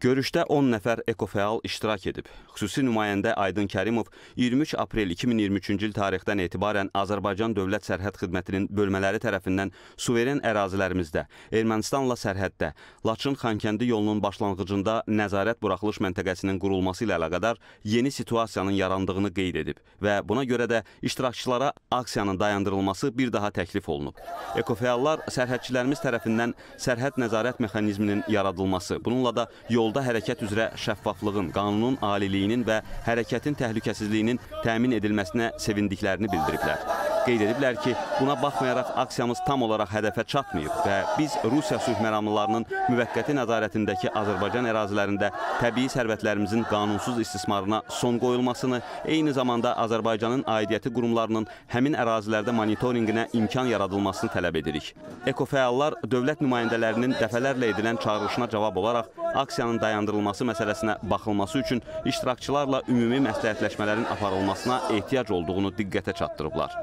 Görüşdə 10 nəfər ekofəal iştirak edib. Xüsusi nümayəndə Aydın Kərimov 23 aprel 2023-cü il tarixdən etibarən Azərbaycan Dövlət Sərhəd Xidmətinin bölmələri tərəfindən suveren ərazilərimizdə, Ermənistanla sərhəddə, Laçın-Xankəndi yolunun başlanğıcında nəzarət buraxılış məntəqəsinin qurulması ilə əlaqədar yeni situasiyanın yarandığını qeyd edib və buna görə də iştirakçılara aksiyanın dayandırılması bir daha təklif olunub. Ekofəallar sərhədçilərimiz tərəfindən sərhəd nəzarət mexanizminin yaradılması, bununla da yolda hərəkət üzrə şəffaflığın, qanunun aliliyinin və hərəkətin təhlükəsizliyinin təmin edilməsinə sevindiklərini bildiriblər. Qeyd ediblər ki, buna baxmayaraq aksiyamız tam olaraq hədəfə çatmayıb və biz Rusiya sülh məramlılarının müvəqqəti nəzarətindəki Azərbaycan ərazilərində təbii sərvətlərimizin qanunsuz istismarına son qoyulmasını, eyni zamanda Azərbaycanın aidiyyəti qurumlarının həmin ərazilərdə monitorinqinə imkan yaradılmasını tələb edirik. Ekofəallar dövlət nümayəndələrinin dəfələrlə edilən çağırışına cavab olaraq aksiyanın dayandırılması məsələsinə baxılması üçün iştirakçılarla ümumi məsləhətləşmələrin aparılmasına ehtiyac olduğunu diqqətə çatdırıblar.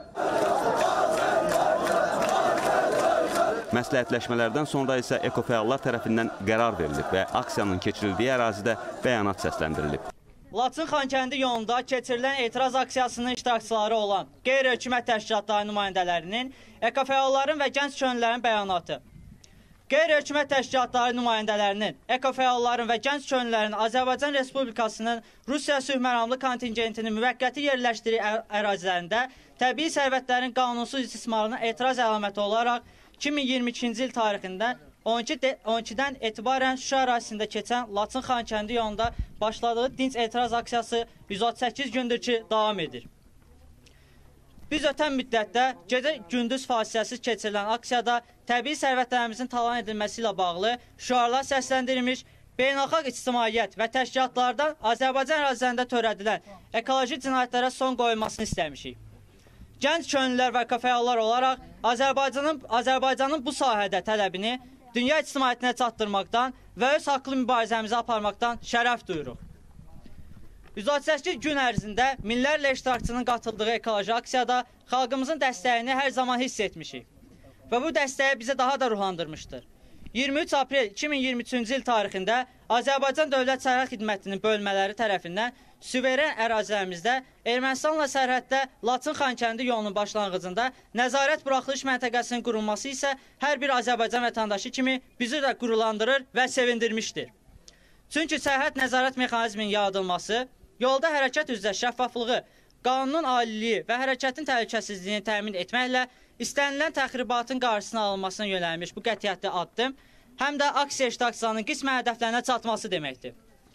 Məsləhətləşmələrdən sonra isə ekofəallar tərəfindən qərar verilib və aksiyanın keçirildiyi ərazidə bəyanat səsləndirilib. Laçın-Xankəndi yolunda keçirilən etiraz aksiyasının iştirakçıları olan qeyri-hökumət təşkilatları nümayəndələrinin, ekofəalların və gənc könüllərin bəyanatı. Qeyri-hökumət təşkilatları nümayəndələrinin, ekofəalların və gənc könüllərin Azərbaycan Respublikasının Rusiya sülh məramlı kontingentinin müvəqqəti yerləşdiriyi ərazilərində təbii sərvətlərin qanunsuz istismarına etiraz əlaməti olaraq 2022-ci il tarixində 12-dən etibarən Şuşa ərazisində keçən Laçın-Xankəndi yolunda başladığı dinc etiraz aksiyası 138 gündür ki, davam edir. Biz ötən müddətdə gecə-gündüz fasiləsiz keçirilən aksiyada təbii sərvətlərimizin talan edilməsi ilə bağlı şüarlar səsləndirilmiş, beynəlxalq ictimaiyyət və təşkilatlardan Azərbaycan ərazilərində törədilən ekoloji cinayətlərə son qoyulmasını istəmişik. Gənc könüllülər və ekofəallar olaraq Azərbaycanın bu sahədə tələbini dünya ictimaiyyətinə çatdırmaqdan və öz haqlı mübarizəmizi aparmaqdan şərəf duyuruq. 138 gün ərzində minlərlə iştirakçının qatıldığı ekoloji aksiyada xalqımızın dəstəyini hər zaman hiss etmişik və bu dəstəyi bizə daha da ruhlandırmışdır. 23 aprel 2023-cü il tarixində Azərbaycan Dövlət Sərhəd Xidmətinin bölmələri tərəfindən suveren ərazilərimizdə Ermənistanla sərhəddə Laçın-Xankəndi yolunun başlanğıcında nəzarət buraxılış məntəqəsinin qurulması isə hər bir Azərbaycan vətəndaşı kimi bizi də qurulandırır və sevindirmişdir. Çünki sərhəd nəzarət mexanizminin yaradılması, yolda hərəkət üzrə şəffaflığı, qanunun aliliyi və hərəkətin təhlükəsizliyini təmin etməklə istənilən təxribatın qarşısına alınmasına yönəlmiş bu qətiyyətli addım, həm də aksiya iştirakçılarının qismən hədəflərinə çatması deməkdir.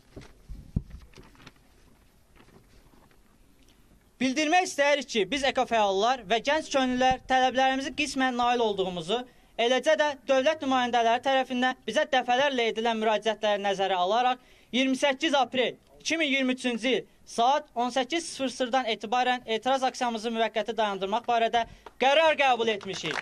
Bildirmək istəyirik ki, biz ekofəallar və gənc könüllülər tələblərimizi qismən nail olduğumuzu, eləcə də dövlət nümayəndələri tərəfindən bizə dəfələrlə edilən müraciətləri nəzərə alaraq 28 aprel 2023-cü il saat 18:00-dan etibarən etiraz aksiyamızı müvəqqəti dayandırmaq barədə qərar qəbul etmişik.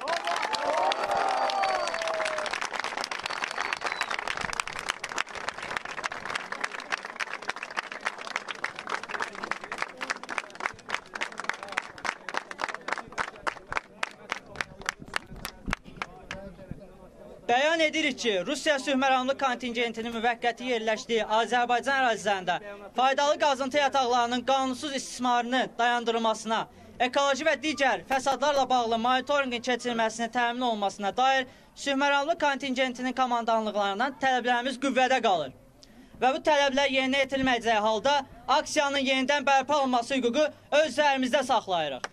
Bəyan edirik ki, Rusiya sülh məramlı kontingentinin müvəqqəti yerləşdiyi Azərbaycan ərazilərində faydalı qazıntı yataqlarının qanunsuz istismarının dayandırılmasına, ekoloji və digər fəsadlarla bağlı monitorinqin keçirilməsinin təmin olunmasına dair sülh məramlı kontingentinin komandanlıqlarından tələblərimiz qüvvədə qalır. Və bu tələblər yerinə yetirilməyəcəyi halda aksiyanın yenidən bərpa olunması hüququ öz üzərimizdə saxlayırıq.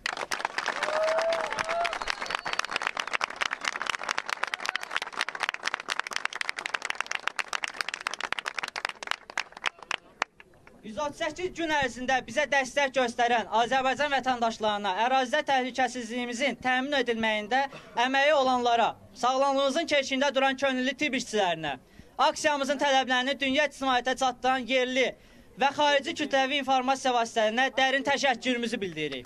...138 gün ərzində bizə dəstək göstərən Azərbaycan vətəndaşlarına ərazidə təhlükəsizliyimizin təmin edilməyində əməyi olanlara, sağlamlığımızın keşiyində duran könüllü tibb işçilərinə, aksiyamızın tələblərini dünya ictimaiyyətə çatdıran yerli və xarici kütləvi informasiya vasitələrinə dərin təşəkkürümüzü bildiririk.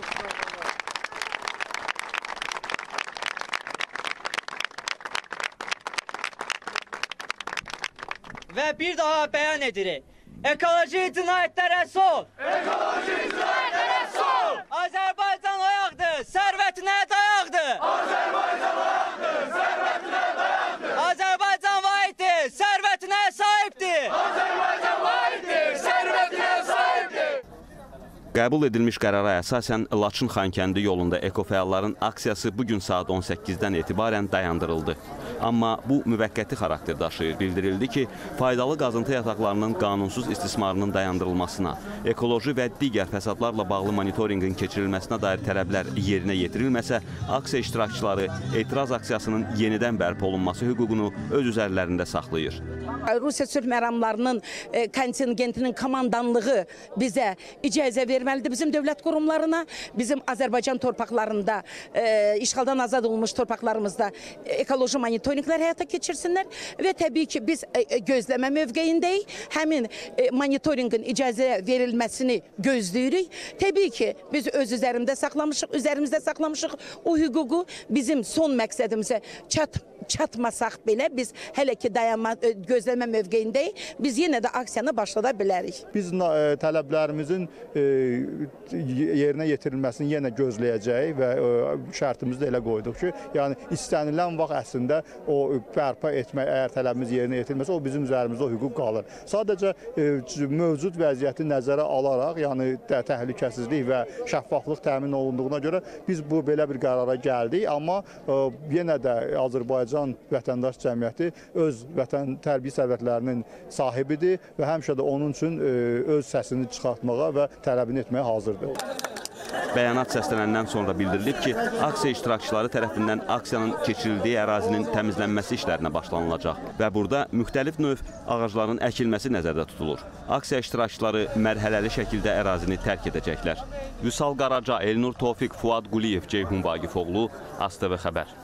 Və bir daha bəyan edirik. Ekoloji cinayətlərə son! Ekoloji cinayətlərə son! Azərbaycan ayaqdır, sərvətinə dayaqdır! Azərbaycan ayaqdır, sərvətinə dayaqdır! Azərbaycan vahiddir, sərvətinə sahibdir! Qəbul edilmiş qərara əsasən Laçın-Xankəndi yolunda ekofəalların aksiyası bugün saat 18-dən etibarən dayandırıldı. Amma bu müvəqqəti xarakter daşıyır. Bildirildi ki, faydalı qazıntı yataqlarının qanunsuz istismarının dayandırılmasına, ekoloji və digər fəsadlarla bağlı monitorinqin keçirilməsinə dair tələblər yerinə yetirilməsə, aksiya iştirakçıları etiraz aksiyasının yenidən bərpa olunması hüququnu öz üzərlərində saxlayır. Rusiya sülh məramlarının kontingentinin komandanlığı bizə icazə verməlidir bizim dövlət qurumlarına, bizim Azərbaycan torpaqlarında, işğaldan azad olunmuş torpaqlarımızda ekoloji monitorinqlər həyata keçirsinlər və təbii ki, biz gözləmə mövqeyindəyik. Həmin monitorinqin icazə verilməsini gözləyirik. Təbii ki, biz öz üzərimizdə saxlamışıq o hüququ. Bizim son məqsədimizə çatmasaq belə biz hələ ki gözləmə mövqeyindəyik. Biz yenə də aksiyanı başlada bilərik. Biz tələblərimizin yerinə yetirilməsini yenə gözləyəcəyik və şərtimizi də elə qoyduq ki, yəni istənilən vaxt əslində o bərpa etmək, əgər tələbimiz yerinə yetirilməsə, o bizim üzərimizdə o hüquq qalır. Sadəcə mövcud vəziyyəti nəzərə alaraq, yəni təhlükəsizlik və şəffaflıq təmin olunduğuna görə biz belə bir qərara gəldik, amma yenə də Azərbaycan vətəndaş cəmiyyəti öz vətən tərbiyə sərvətlərinin sahibidir və həmişə də onun üçün öz səsini çıxartmağa və tələbini etməyə hazırdır. Bəyanat səslənəndən sonra bildirilib ki, aksiya iştirakçıları tərəfindən aksiyanın keçirildiyi ərazinin təmizlənməsi işlərinə başlanılacaq və burada müxtəlif növ ağacların əkilməsi nəzərdə tutulur. Aksiya iştirakçıları mərhələli şəkildə ərazini tərk edəcəklər. Vüsal Qaraca, Elnur Tofiq, Fuad Quliyev, Ceyhun Vaqifoğlu, ASTV Xəbər.